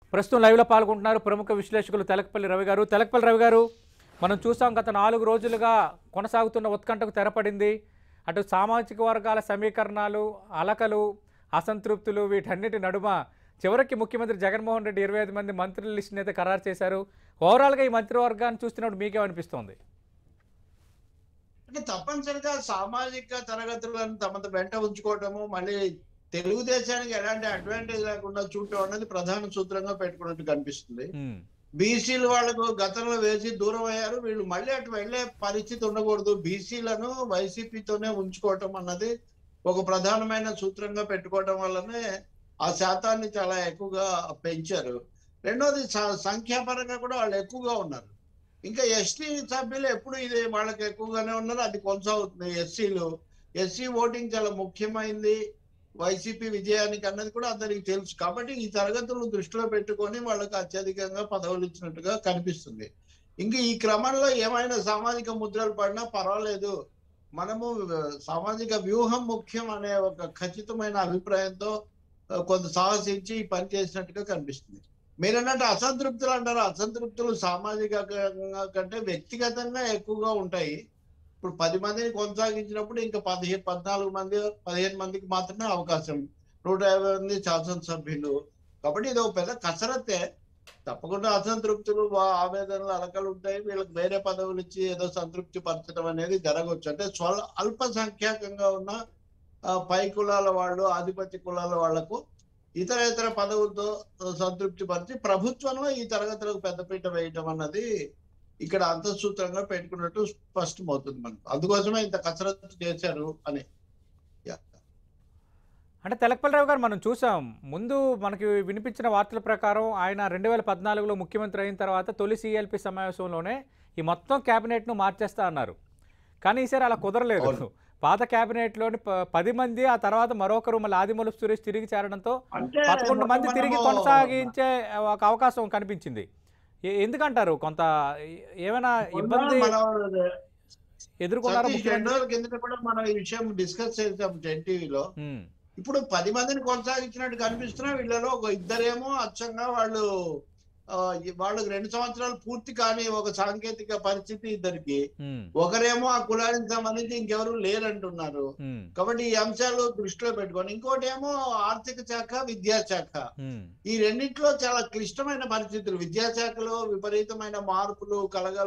ప్రస్తుతం లైవ్లో పాల్గొంటున్నారు ప్రముఖ విశ్లేషకులు తెలకపల్లి రవి గారు. తెలకపల్లి రవి గారు, మనం చూసాం గత 4 రోజులుగా కొనసాగుతున్న ఉత్కంఠకు తెరపడింది. అటు సామాజిక వర్గాల సమీకరణాలు, అలకలు, అసంతృప్తులు వీటన్నిటి నడుమ చివరికి ముఖ్యమంత్రి జగన్మోహన్ రెడ్డి 25 మంది మంత్రుల లిస్టుని అయితే ఖరారు చేశారు. ఓవరాల్గా ఈ మంత్రివర్గాన్ని చూస్తున్నప్పుడు మీకేమనిపిస్తోంది? అంటే తప్పనిసరిగా సామాజిక తరగతులను తమ వెంట ఉంచుకోవటము, మళ్ళీ తెలుగుదేశానికి ఎలాంటి అడ్వాంటేజ్ లేకుండా చూడటం అనేది ప్రధాన సూత్రంగా పెట్టుకున్నట్టు కనిపిస్తుంది. బీసీలు వాళ్ళకు గతంలో వేసి దూరం అయ్యారు, వీళ్ళు మళ్ళీ అటు వెళ్లే పరిస్థితి ఉండకూడదు, బీసీలను వైసీపీతోనే ఉంచుకోవటం అన్నది ఒక ప్రధానమైన సూత్రంగా పెట్టుకోవటం వల్లనే ఆ శాతాన్ని చాలా ఎక్కువగా పెంచారు. రెండోది సంఖ్యాపరంగా కూడా వాళ్ళు ఎక్కువగా ఉన్నారు. ఇంకా ఎస్టీ సభ్యులు ఎప్పుడు ఇది వాళ్ళకి ఎక్కువగానే ఉన్నారు, అది కొనసాగుతుంది. ఎస్సీ ఓటింగ్ చాలా ముఖ్యమైనది వైసీపీ విజయానికి అన్నది కూడా అందరికి తెలుసు. కాబట్టి ఈ తరగతులను దృష్టిలో పెట్టుకొని వాళ్ళకి అత్యధికంగా పదవులు ఇచ్చినట్టుగా కనిపిస్తుంది. ఇంకా ఈ క్రమంలో ఏమైనా సామాజిక ముద్రలు పడినా పర్వాలేదు, మనము సామాజిక వ్యూహం ముఖ్యం అనే ఒక ఖచ్చితమైన అభిప్రాయంతో కొంత సాహసించి ఈ పని చేసినట్టుగా కనిపిస్తుంది. మీరన్నట్టు అసంతృప్తులు అంటారు, అసంతృప్తులు సామాజికంగా కంటే వ్యక్తిగతంగా ఎక్కువగా ఉంటాయి. ఇప్పుడు 10 మందిని కొనసాగించినప్పుడు ఇంకా 14 మంది 15 మందికి మాత్రమే అవకాశం, 150 మంది శాసనసభ్యులు. కాబట్టి ఇది ఒక పెద్ద కసరత్తే. తప్పకుండా అసంతృప్తులు, ఆవేదనలు, అలకలు ఉంటాయి. వీళ్ళకి వేరే పదవులు ఇచ్చి ఏదో సంతృప్తి పరచడం అనేది జరగవచ్చు. అంటే అల్పసంఖ్యాకంగా ఉన్న పై కులాల వాళ్ళు, ఆధిపత్య కులాల వాళ్లకు ఇతర పదవులతో సంతృప్తి పరిచి ప్రభుత్వంలో ఈ తరగతులకు పెద్దపీట వేయటం అన్నది ఇక్కడ అంతఃసూత్రంగా పెట్టుకున్నట్టు స్పష్టమవుతుంది మనకు. అందుకోసమే ఇంత కసరత్తు చేశారు అని. అంటే తెలకపల్లి రావు గారు, మనం చూసాం ముందు మనకి వినిపించిన వార్తల ప్రకారం ఆయన 2014లో ముఖ్యమంత్రి అయిన తర్వాత తొలి సిఎల్పి సమావేశంలోనే ఈ మొత్తం క్యాబినెట్ను మార్చేస్తా అన్నారు. కానీ ఈసారి అలా కుదరలేదు. పాత క్యాబినెట్లోని 10 మంది, ఆ తర్వాత మరొకరు మళ్ళీ ఆదిమూలపు సురేష్ తిరిగి చేరడంతో 11 మంది తిరిగి కొనసాగించే ఒక అవకాశం కనిపించింది. ఎందుకంటారు? కొంత ఏమైనా ఇబ్బంది ఎదుర్కొన్నారు? 2 రోజుల కిందట కూడా మనం ఈ విషయం డిస్కస్ చేసాం టీవీలో. ఇప్పుడు 10 మందిని కొనసాగించినట్టు కనిపిస్తున్నా, వీళ్ళలో ఒక ఇద్దరేమో అచ్చంగా వాళ్ళకి 2 సంవత్సరాలు పూర్తి కాని ఒక సాంకేతిక పరిస్థితి ఇద్దరికి, ఒకరేమో ఆ కులానికి సంబంధించి ఇంకెవరు లేరంటున్నారు. కాబట్టి ఈ అంశాలు దృష్టిలో పెట్టుకొని, ఇంకోటి ఏమో ఆర్థిక శాఖ, విద్యాశాఖ, ఈ రెండింటిలో చాలా క్లిష్టమైన పరిస్థితులు. విద్యాశాఖలో విపరీతమైన మార్పులు,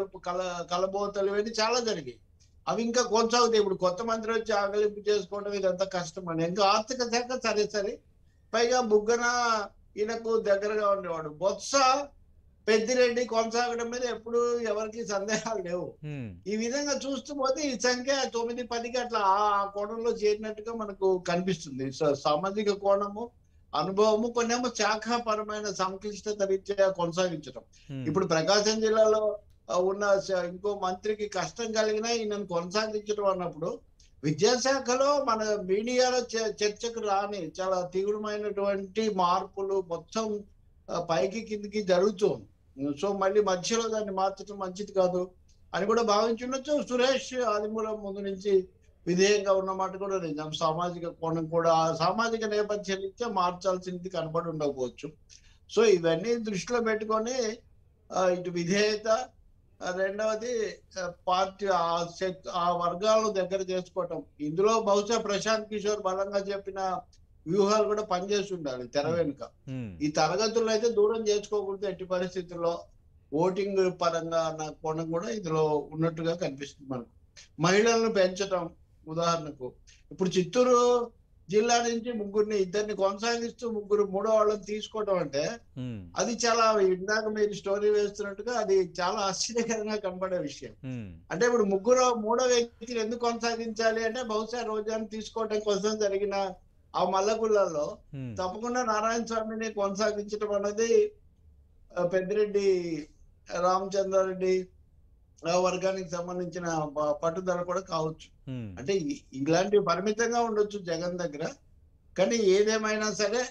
కలబోతలు ఇవన్నీ చాలా జరిగాయి. అవి ఇంకా కొనసాగుతాయి. ఇప్పుడు కొత్త మంత్రి వచ్చి ఆగలింపు చేసుకోవడం ఇదంతా కష్టం అని. ఇంకా ఆర్థిక శాఖ సరే, పైగా బుగ్గన ఈయనకు దగ్గరగా ఉండేవాడు. బొత్స, పెద్దిరెడ్డి కొనసాగడం మీద ఎప్పుడు ఎవరికి సందేహాలు లేవు. ఈ విధంగా చూస్తూ పోతే ఈ సంఖ్య 9, 10కి అట్లా ఆ కోణంలో చేరినట్టుగా మనకు కనిపిస్తుంది. సామాజిక కోణము, అనుభవము, కొన్నేమో శాఖాపరమైన సంక్లిష్టత రీత్యా కొనసాగించడం. ఇప్పుడు ప్రకాశం జిల్లాలో ఉన్న ఇంకో మంత్రికి కష్టం కలిగినా ఈయనను కొనసాగించడం అన్నప్పుడు, విద్యాశాఖలో మన మీడియాలో చర్చకు రాని చాలా తీవ్రమైనటువంటి మార్పులు మొత్తం పైకి కిందికి జరుగుతుంది. సో మళ్ళీ మధ్యలో దాన్ని మార్చడం మంచిది కాదు అని కూడా భావించుండొచ్చు. సురేష్ ఆదిమూలం ముందు నుంచి విధేయంగా ఉన్నమాట కూడా నిజం. సామాజిక కోణం కూడా, సామాజిక నేపథ్యం నుంచే మార్చాల్సింది కనబడి ఉండకపోవచ్చు. సో ఇవన్నీ దృష్టిలో పెట్టుకొని ఇటు విధేయత, రెండవది పార్టీ ఆ వర్గాలను దగ్గర చేసుకోవటం, ఇందులో బహుశా ప్రశాంత్ కిషోర్ బలంగా చెప్పిన వ్యూహాలు కూడా పనిచేసి ఉండాలి తెర వెనుక. ఈ తరగతుల్లో అయితే దూరం చేసుకోకూడదు ఎట్టి పరిస్థితుల్లో, ఓటింగ్ పరంగా అన్న కోణం కూడా ఇందులో ఉన్నట్టుగా కనిపిస్తుంది మనకు. మహిళలను పెంచటం, ఉదాహరణకు ఇప్పుడు చిత్తూరు జిల్లా నుంచి ఇద్దరిని కొనసాగిస్తూ మూడో వాళ్ళని తీసుకోవడం అంటే అది చాలా, ఇందాక మీరు స్టోరీ వేస్తున్నట్టుగా అది చాలా ఆశ్చర్యకరంగా కనబడే విషయం. అంటే ఇప్పుడు మూడో వ్యక్తిని ఎందుకు కొనసాగించాలి అంటే, బహుశా రోజాను తీసుకోవడం కోసం జరిగిన ఆ మల్లగుళ్ళల్లో తప్పకుండా నారాయణ స్వామిని కొనసాగించడం అన్నది పెద్దిరెడ్డి రామచంద్రారెడ్డి వర్గానికి సంబంధించిన పట్టుదల కూడా కావచ్చు. అంటే ఇలాంటివి పరిమితంగా ఉండొచ్చు జగన్ దగ్గర. కానీ ఏదేమైనా సరే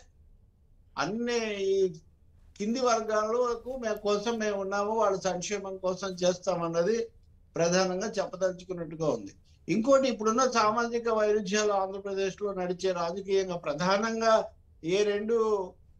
అన్ని కింది వర్గాలకు మేము ఉన్నాము, వాళ్ళ సంక్షేమం కోసం చేస్తామన్నది ప్రధానంగా చెప్పదలుచుకున్నట్టుగా ఉంది. ఇంకోటి, ఇప్పుడున్న సామాజిక వైరుధ్యాలు ఆంధ్రప్రదేశ్ లో నడిచే రాజకీయంగా ప్రధానంగా ఏ 2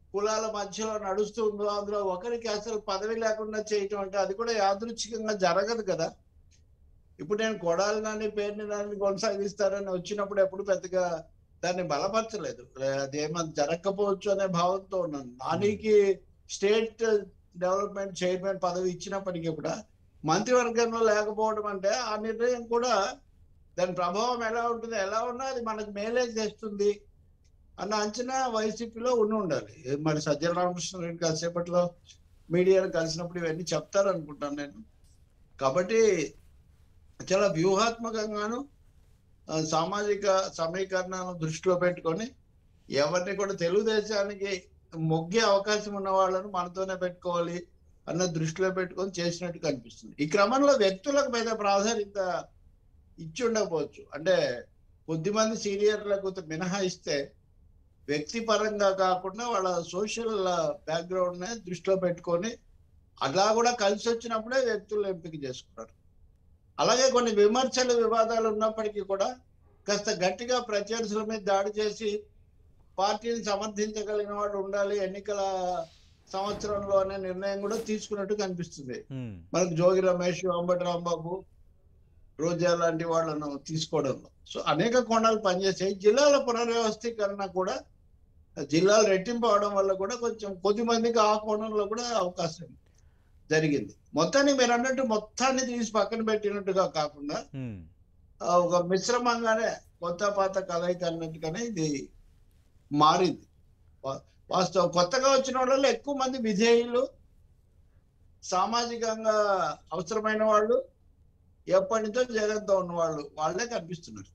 కులాల మధ్యలో నడుస్తుందో అందులో ఒకరికి అసలు పదవి లేకుండా చేయటం అంటే అది కూడా యాదృచ్ఛికంగా జరగదు కదా. ఇప్పుడు నేను కొడాలి నాని పేరుని దాన్ని కొనసాగిస్తారని వచ్చినప్పుడు ఎప్పుడు పెద్దగా దాన్ని బలపరచలేదు. అదేమన్నా జరగకపోవచ్చు అనే భావంతో ఉన్నాను. నానికి స్టేట్ డెవలప్మెంట్ చైర్మన్ పదవి ఇచ్చినప్పటికీ కూడా మంత్రివర్గంలో లేకపోవడం అంటే ఆ నిర్ణయం కూడా దాని ప్రభావం ఎలా ఉంటుంది, ఎలా ఉన్నా అది మనకు మేలే చేస్తుంది అన్న అంచనా వైసీపీలో ఉండాలి. మరి సజ్జల రామకృష్ణారెడ్డి కాసేపట్లో మీడియాను కలిసినప్పుడు ఇవన్నీ చెప్తారు అనుకుంటాను నేను. కాబట్టి చాలా వ్యూహాత్మకంగాను సామాజిక సమీకరణను దృష్టిలో పెట్టుకొని ఎవరిని కూడా తెలుగుదేశానికి మొగ్గే అవకాశం ఉన్న వాళ్ళను మనతోనే పెట్టుకోవాలి అన్న దృష్టిలో పెట్టుకొని చేసినట్టు కనిపిస్తుంది. ఈ క్రమంలో వ్యక్తులకు మీద ప్రాధాన్యత ఇచ్చి ఉండకపోవచ్చు. అంటే కొద్దిమంది సీనియర్లకు మినహాయిస్తే వ్యక్తిపరంగా కాకుండా వాళ్ళ సోషల్ బ్యాక్గ్రౌండ్ ని దృష్టిలో పెట్టుకొని అట్లా కూడా కలిసి వచ్చినప్పుడే వ్యక్తులు ఎంపిక చేసుకున్నారు. అలాగే కొన్ని విమర్శలు వివాదాలు ఉన్నప్పటికీ కూడా కాస్త గట్టిగా ప్రత్యర్థుల మీద దాడి చేసి పార్టీని సమర్థించగలిగిన వాడు ఉండాలి ఎన్నికల సంవత్సరంలో అనే నిర్ణయం కూడా తీసుకున్నట్టు కనిపిస్తుంది. మనకు జోగి రమేష్, అంబటి రాంబాబు, రోజా లాంటి వాళ్ళను తీసుకోవడంలో సో అనేక కోణాలు పనిచేసాయి. జిల్లాల పునర్వ్యవస్థీకరణ కూడా జిల్లాలు రెట్టింపు అవడం వల్ల కూడా కొంచెం కొద్ది మందికి ఆ కోణంలో కూడా అవకాశం జరిగింది. మొత్తాన్ని మీరు అన్నట్టు మొత్తాన్ని తీసి పక్కన పెట్టినట్టుగా కాకుండా ఒక మిశ్రమంగానే కొత్త పాత కలయిక అన్నట్టుగానే ఇది మారింది. వాస్తవం కొత్తగా వచ్చిన వాళ్ళలో ఎక్కువ మంది విధేయులు, సామాజికంగా అవసరమైన వాళ్ళు, ఎప్పటి నుంచో జగన్తో ఉన్న వాళ్ళే కనిపిస్తున్నారు.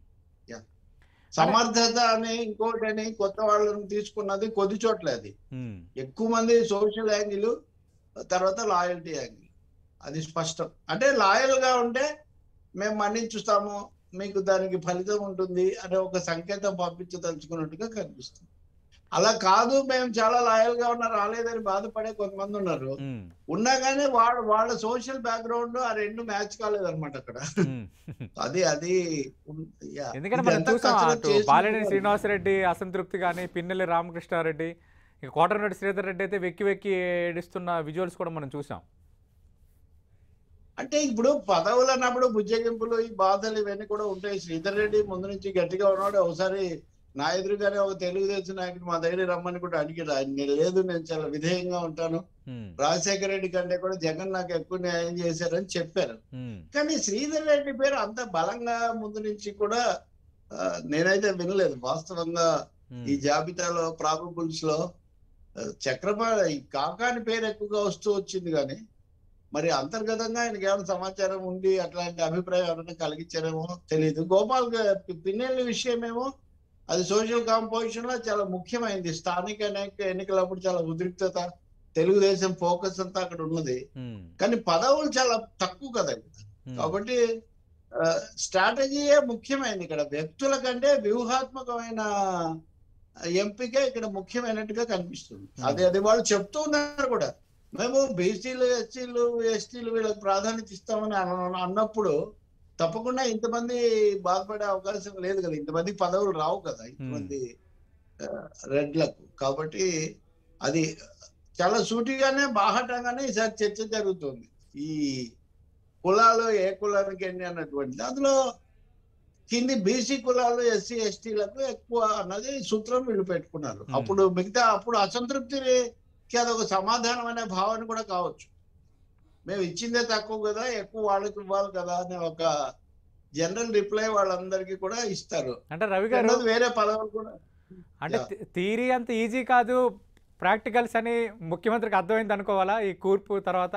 సమర్థత అని ఇంకోటి అని కొత్త వాళ్ళని తీసుకున్నది కొద్ది చోట్ల అది ఎక్కువ మంది సోషల్ యాంగిల్, తర్వాత లాయల్టీ యాంగిల్ అది స్పష్టం. అంటే లాయల్ గా ఉంటే మేము మన్నించుస్తాము, మీకు దానికి ఫలితం ఉంటుంది అనే ఒక సంకేతం పంపించదలుచుకున్నట్టుగా కనిపిస్తుంది. అలా కాదు మేము చాలా లాయల్ గా ఉన్నా రాలేదని బాధపడే కొంతమంది ఉన్నారు. ఉన్నా కానీ వాళ్ళ సోషల్ బ్యాక్గ్రౌండ్ ఆ రెండు మ్యాచ్ కాలేదన్నమాట అక్కడ. అది ఎందుకంటే మనం చూసాం బాలినేని శ్రీనివాసరెడ్డి అసంతృప్తి కానీ, పిన్నెల్లి రామకృష్ణారెడ్డి, ఇక కోటమిరెడ్డి శ్రీధర్ రెడ్డి అయితే వెక్కి వెక్కి ఏడుస్తున్న విజువల్స్ కూడా మనం చూసాం. అంటే ఇప్పుడు పదవులు అన్నప్పుడు బుజ్జగింపులు, ఈ బాధలు ఇవన్నీ కూడా ఉంటాయి. శ్రీధర్ రెడ్డి ముందు నుంచి గట్టిగా ఉన్నాడు. ఒకసారి నా ఎదురుగానే ఒక తెలుగుదేశం నాయకుడు మా దగ్గర రమ్మని కూడా అడిగాడు. ఆయన లేదు, నేను చాలా విధేయంగా ఉంటాను, రాజశేఖర రెడ్డి కంటే కూడా జగన్ నాకు ఎక్కువ న్యాయం చేశారని చెప్పారు. కానీ శ్రీధర్ రెడ్డి పేరు అంత బలంగా ముందు నుంచి కూడా నేనైతే వినలేదు. వాస్తవంగా ఈ జాబితాలో ప్రాబబుల్స్ లో చక్రపాణి కాకాని పేరు ఎక్కువగా వస్తూ వచ్చింది. కానీ మరి అంతర్గతంగా ఆయనకి ఏమైనా సమాచారం ఉండి అట్లాంటి అభిప్రాయం ఎవరైనా కలిగించారేమో తెలియదు. గోపాల్ పిన్నెల్లి విషయమేమో అది సోషల్ కాంపోజిషన్ లో చాలా ముఖ్యమైనది. స్థానిక ఎన్నికలప్పుడు చాలా ఉద్రిక్తత, తెలుగుదేశం ఫోకస్ అంతా అక్కడ ఉన్నది. కానీ పదవులు చాలా తక్కువ కదా. కాబట్టి స్ట్రాటజీయే ముఖ్యమైనది ఇక్కడ. వ్యక్తుల కంటే వ్యూహాత్మకమైన ఎంపిక ఇక్కడ ముఖ్యమైనట్టుగా కనిపిస్తుంది. అది వాళ్ళు చెప్తూ ఉన్నారు కూడా. మేము బీసీలు, ఎస్సీలు, ఎస్టీలు వీళ్ళకి ప్రాధాన్యత ఇస్తామని అన్నప్పుడు తప్పకుండా ఇంతమంది బాధపడే అవకాశం లేదు కదా, ఇంతమంది పదవులు రావు కదా ఇంతమంది రెడ్లకు. కాబట్టి అది చాలా సూటిగానే బాహటంగానే ఈసారి చర్చ జరుగుతుంది. ఈ కులాలు ఏ కులానికి ఎన్ని అన్నటువంటిది, అందులో కింది బీసీ కులాలు, ఎస్సీ ఎస్టీలకు ఎక్కువ అన్నది సూత్రం వీళ్ళు పెట్టుకున్నారు. అప్పుడు మిగతా అప్పుడు అసంతృప్తికి అదొక సమాధానం అనే భావన కూడా కావచ్చు. మేము ఇచ్చిందే తక్కువ కదా, ఎక్కువ వాళ్ళకి ఇవ్వాలి కదా అనే ఒక జనరల్ రిప్లై వాళ్ళందరికీ కూడా ఇస్తారు. అంటే రవి గారు వేరే పదవులు కూడా అంటే థియరీ అంత ఈజీ కాదు, ప్రాక్టికల్స్ అని ముఖ్యమంత్రికి అర్థమైంది అనుకోవాలా ఈ కూర్పు తర్వాత?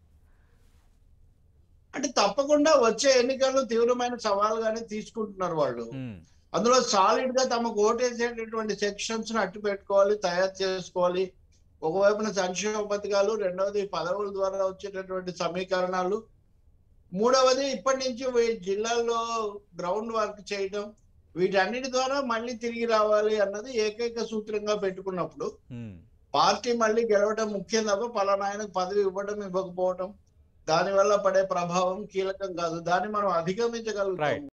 అంటే తప్పకుండా వచ్చే ఎన్నికల్లో తీవ్రమైన సవాలుగానే తీసుకుంటున్నారు వాళ్ళు. అందులో సాలిడ్ గా తమకు ఓటేసేటటువంటి సెక్షన్స్ ను అట్టు పెట్టుకోవాలి, తయారు చేసుకోవాలి. ఒకవైపున సంక్షేమ పథకాలు, రెండవది పదవుల ద్వారా వచ్చేటటువంటి సమీకరణాలు, మూడవది ఇప్పటి నుంచి జిల్లాల్లో గ్రౌండ్ వర్క్ చేయడం, వీటన్నిటి ద్వారా మళ్ళీ తిరిగి రావాలి అన్నది ఏకైక సూత్రంగా పెట్టుకున్నప్పుడు పార్టీ మళ్ళీ గెలవడం ముఖ్యం తప్ప పలానా ఆయనకు పదవి ఇవ్వడం ఇవ్వకపోవడం దానివల్ల పడే ప్రభావం కీలకం కాదు. దాన్ని మనం అధిగమించగలుగుతాం.